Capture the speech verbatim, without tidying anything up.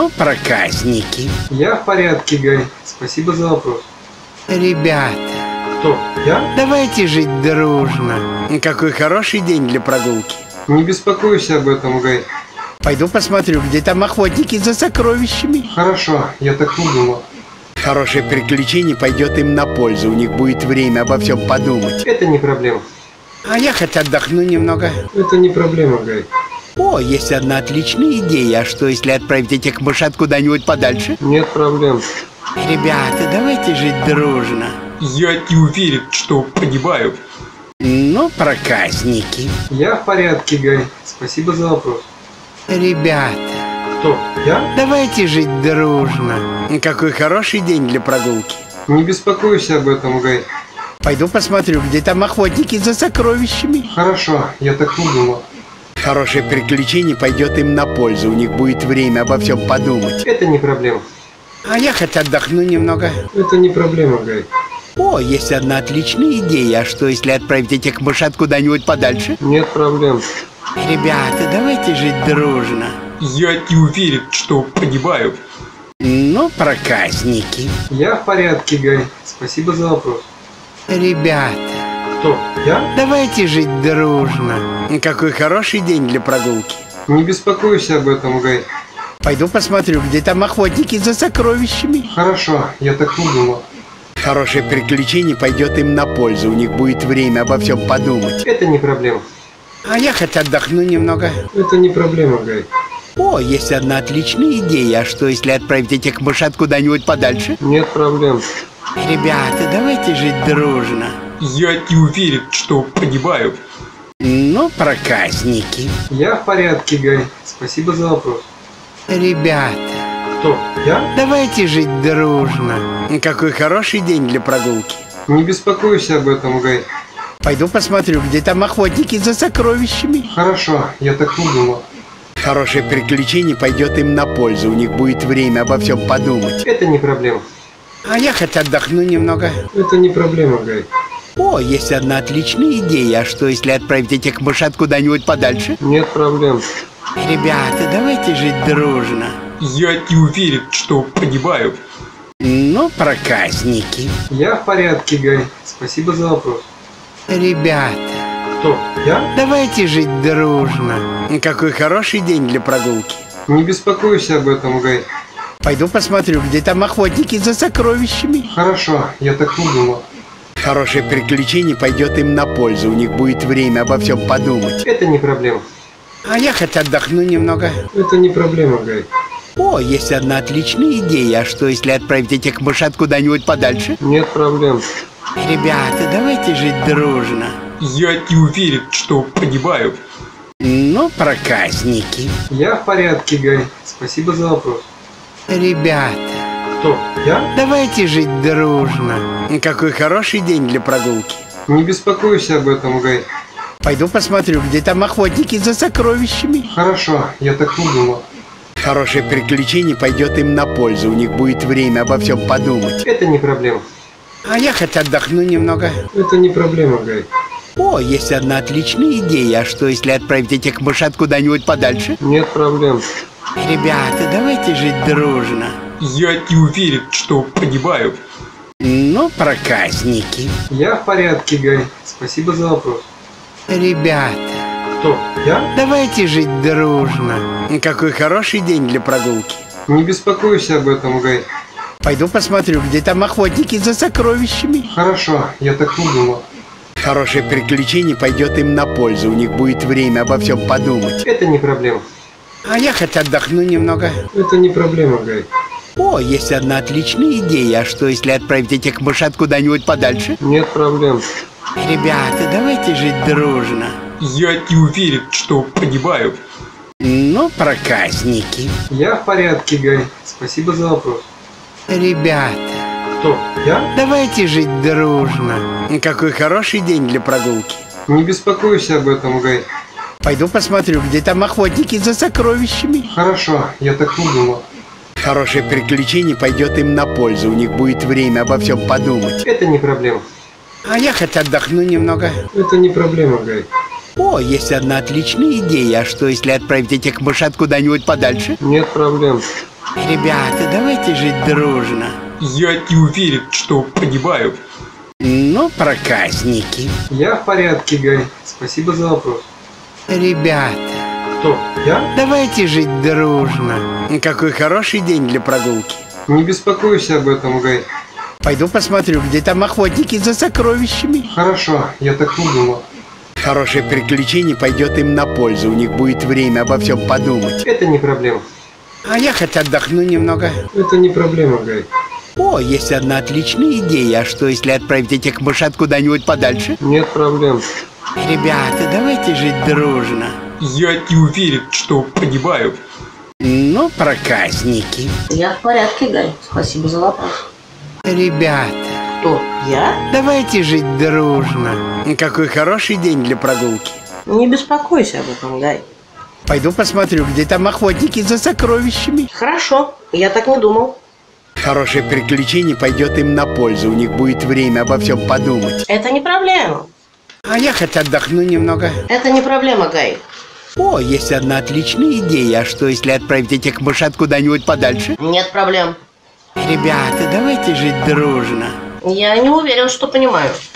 Ну, проказники. Я в порядке, Гай. Спасибо за вопрос. Ребята. Кто? Я? Давайте жить дружно. Какой хороший день для прогулки. Не беспокойся об этом, Гай. Пойду посмотрю, где там охотники за сокровищами. Хорошо, я так не думал. Хорошее приключение пойдет им на пользу. У них будет время обо всем подумать. Это не проблема. А я хоть отдохну немного. Это не проблема, Гай. О, есть одна отличная идея. А что, если отправить этих мышат куда-нибудь подальше? Нет проблем. Ребята, давайте жить дружно. Я не уверен, что понимаю. Ну, проказники. Я в порядке, Гай. Спасибо за вопрос. Ребята. Кто? Я? Давайте жить дружно. Какой хороший день для прогулки. Не беспокойся об этом, Гай. Пойду посмотрю, где там охотники за сокровищами. Хорошо, я так не думал. Хорошее приключение пойдет им на пользу. У них будет время обо всем подумать. Это не проблема. А я хоть отдохну немного. Это не проблема, Гай. О, есть одна отличная идея. А что, если отправить этих мышат куда-нибудь подальше? Нет проблем. Ребята, давайте жить дружно. Я не уверен, что понимаю. Ну, проказники. Я в порядке, Гай. Спасибо за вопрос. Ребята. Кто? Я? Давайте жить дружно. Какой хороший день для прогулки. Не беспокойся об этом, Гай. Пойду посмотрю, где там охотники за сокровищами. Хорошо, я так не думал. Хорошее приключение пойдет им на пользу. У них будет время обо всем подумать. Это не проблема. А я хоть отдохну немного. Это не проблема, Гай. О, есть одна отличная идея. А что, если отправить этих мышат куда-нибудь подальше? Нет проблем. Ребята, давайте жить дружно. Я не уверен, что понимаю. Ну, проказники. Я в порядке, Гай. Спасибо за вопрос. Ребята. Кто? Я? Давайте жить дружно. Какой хороший день для прогулки. Не беспокойся об этом, Гай. Пойду посмотрю, где там охотники за сокровищами. Хорошо, я так не думал. Хорошее приключение пойдет им на пользу. У них будет время обо всем подумать. Это не проблема. А я хоть отдохну немного. Это не проблема, Гай. О, есть одна отличная идея. А что, если отправить этих мышат куда-нибудь подальше? Нет проблем. Ребята, давайте жить дружно. Я не уверен, что понимаю. Ну, проказники. Я в порядке, Гай. Спасибо за вопрос. Ребята. Кто? Я? Давайте жить дружно. Какой хороший день для прогулки. Не беспокойся об этом, Гай. Пойду посмотрю, где там охотники за сокровищами. Хорошо, я так не думал. Хорошее приключение пойдет им на пользу. У них будет время обо всем подумать. Это не проблема. А я хоть отдохну немного. Это не проблема, Гай. О, есть одна отличная идея. А что, если отправить этих мышат куда-нибудь подальше? Нет проблем. Ребята, давайте жить дружно. Я не уверен, что понимаю. Ну, проказники. Я в порядке, Гай. Спасибо за вопрос. Ребята. Кто? Я? Давайте жить дружно. Какой хороший день для прогулки. Не беспокойся об этом, Гай. Пойду посмотрю, где там охотники за сокровищами. Хорошо, я так не думал. Хорошее приключение пойдет им на пользу. У них будет время обо всем подумать. Это не проблема. А я хоть отдохну немного. Это не проблема, Гай. О, есть одна отличная идея. А что, если отправить этих мышат куда-нибудь подальше? Нет проблем. Ребята, давайте жить дружно. Я не уверен, что понимаю. Ну, проказники. Я в порядке, Гай. Спасибо за вопрос. Ребята. Кто? Я? Давайте жить дружно. Какой хороший день для прогулки. Не беспокойся об этом, Гай. Пойду посмотрю, где там охотники за сокровищами. Хорошо, я так не думал. Хорошее приключение пойдет им на пользу. У них будет время обо всем подумать. Это не проблема. А я хоть отдохну немного. Это не проблема, Гай. О, есть одна отличная идея. А что, если отправить этих мышат куда-нибудь подальше? Нет проблем. Ребята, давайте жить дружно. Я не уверен, что понимаю. Ну, проказники. Я в порядке, Гай. Спасибо за вопрос. Ребята. Кто? Я? Давайте жить дружно. Какой хороший день для прогулки. Не беспокойся об этом, Гай. Пойду посмотрю, где там охотники за сокровищами. Хорошо, я так не думал. Хорошее приключение пойдет им на пользу. У них будет время обо всем подумать. Это не проблема. А я хоть отдохну немного. Это не проблема, Гай. О, есть одна отличная идея. А что, если отправить этих мышат куда-нибудь подальше? Нет проблем. Ребята, давайте жить дружно. Я не уверен, что понимаю. Ну, проказники. Я в порядке, Гай. Спасибо за вопрос. Ребята, Кто? Я? давайте жить дружно. Какой хороший день для прогулки. Не беспокойся об этом, Гай. Пойду посмотрю, где там охотники за сокровищами. Хорошо, я так не думал. Хорошее приключение пойдет им на пользу. У них будет время обо всем подумать. Это не проблема. А я хоть отдохну немного. Это не проблема, Гай. О, есть одна отличная идея. А что, если отправить этих мышат куда-нибудь подальше? Нет проблем. Ребята, давайте жить дружно. Я не уверен, что понимаю. Ну, проказники. Я в порядке, Гай. Спасибо за вопрос. Ребята, Кто? Я? давайте жить дружно. Какой хороший день для прогулки. Не беспокойся об этом, Гай. Пойду посмотрю, где там охотники за сокровищами. Хорошо, я так не думал. Хорошее приключение пойдет им на пользу. У них будет время обо всем подумать. Это не проблема. А я хоть отдохну немного. Это не проблема, Гай. О, есть одна отличная идея. А что, если отправить этих мышат куда-нибудь подальше? Нет проблем. Ребята, давайте жить дружно. Я не уверен, что понимаю.